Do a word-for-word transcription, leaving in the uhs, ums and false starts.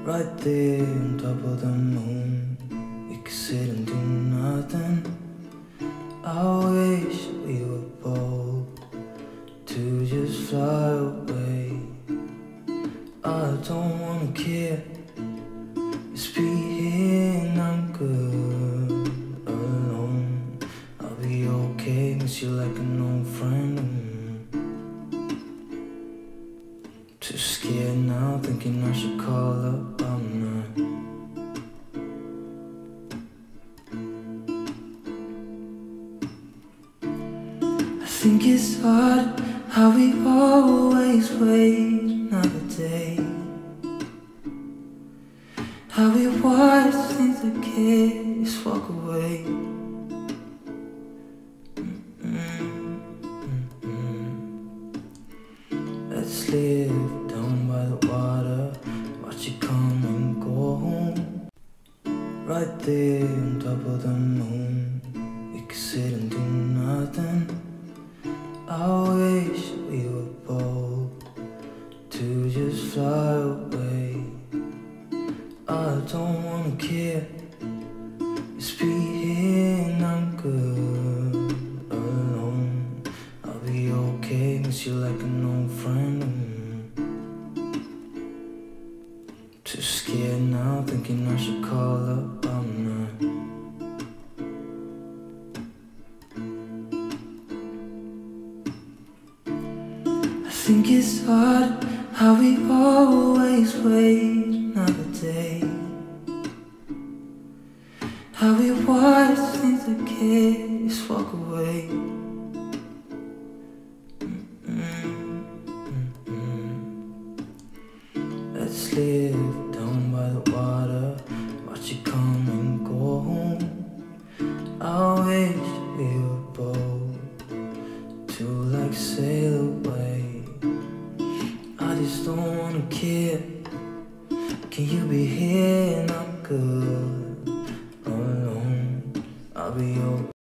Right there on top of the moon, we could sit and do nothing. I wish we were bold to just fly away. I don't wanna care, just be here and I'm good alone. I'll be okay, miss you like an old friend. Too scared now, thinking I should call up, I'm not. I think it's hard how we always wait another day, how we watch things that can't just walk away. Let's live down by the water, watch it come and go home. Right there on top of the moon, we could sit and do nothing. I wish we were bold to just fly away. I don't wanna care, just be here and I'm good alone. I'll be okay, miss you like an old friend. Too scared now, thinking I should call up, I'm not. I think it's hard how we always wait another day, how we watch things that can't just walk away. Let's live down by the water, watch it come and go home. I wish we were bold to like sail away. I just don't wanna care, can you be here and I'm good alone? I'll be okay.